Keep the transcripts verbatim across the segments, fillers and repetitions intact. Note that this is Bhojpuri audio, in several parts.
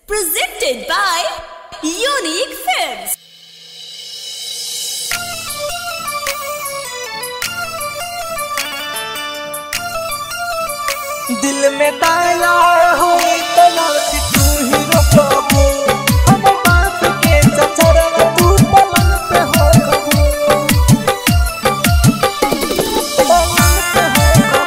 Presented by Unique Films. दिल में दाया हो तलाश तू ही रोकबो हम बात के चचरवा तू पलंग पे हो कबो पलंग पे हो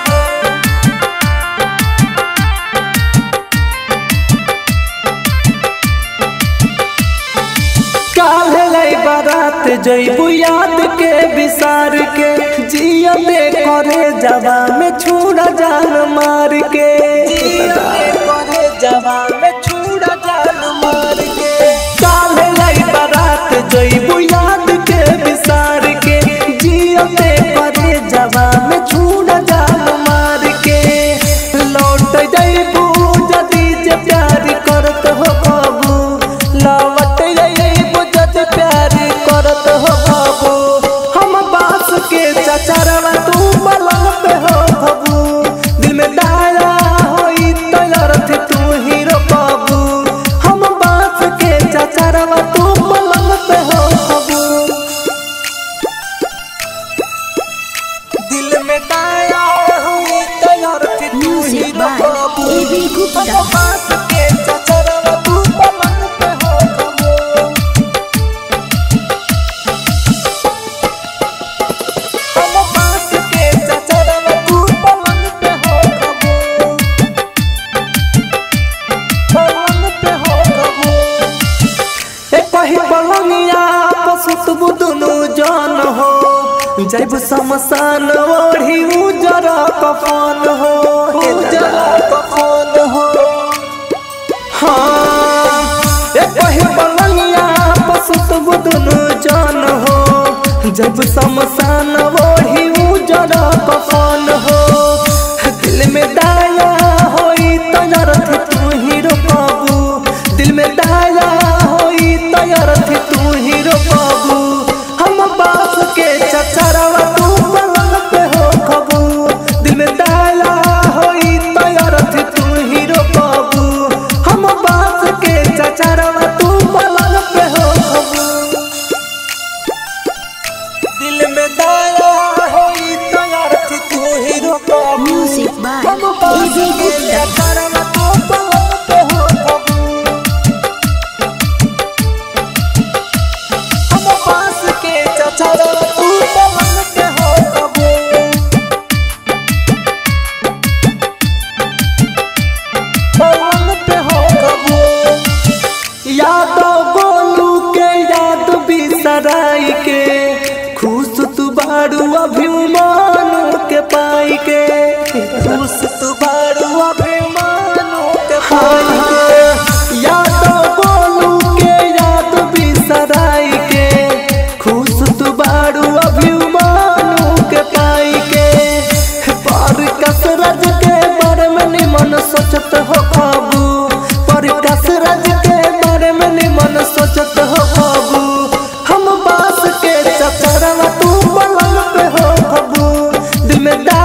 कबो काहे लाई बारात जइबू याद के विसार के जिया में करे जवा में छुड़ा जान मार के जिया में करे जवा में छुड़ा जान मार के काले लाई बारात जइबू याद के विसार के जिया में करे जवा में छुड़ा जान मार के लौट जइबू जदी जे प्यार करत हो बाबू लौट जइबू जदी प्यार करत हो बाबू हम बास के चचरवा तू पलंग पे हो बाबू दिल में दाया होई तलरथ तू ही रोकबू हम बास के चचरवा तू पलंग पे हो बाबू दिल में दाया होई तलरथ तू ही रोकबू हम बास के चचरवा तू पलंग पे हो बाबू हम बास के चचरवा तू पलंग पे हो कबो पलंग पे हो कबो ए कही पलंगिया पसुतबू दुनु जान हो जब समसान ओढ़ी उजरा कफन हो उजरा कफन हो हाँ ए कही पलंगिया पसुतबू दुनु जान हो जब समसान ओढ़ी उजरा कफन हो दिल में दाया होई तयरथ तू ही रोकबू दिल में दाया होई तयरथ तू ही रोकबू हम बास के चचरवा तू पलंग पे हो कबू दिल में दाया होई तयरथ तू ही रोकबू हम बास के चचरवा तू पलंग पे हो कबू दिल में दाया होई तयरथ तू ही रोकबू Music by हम बास A B के Gupta. चचरवा तू पलंग पे हो कबू हम बास के चचरवा तू पलंग पे हो कबू पलंग पे हो कबू यादो बोलू के याद बिसराई के खुश तू बाड़ू अभिमानू के पाई के खुश तू बाड़ू अभिमानू के पाई के यादो बोलू के याद बिसराई के खुश तू बाड़ू अभिमानू के पाई के पर कसरत के बारे में निमन सोचत हो बाबू पर कसरत के बारे में निमन सोचत हो बाबू हम बास के चचरवा तू पलंग पे हो बाबू दिल में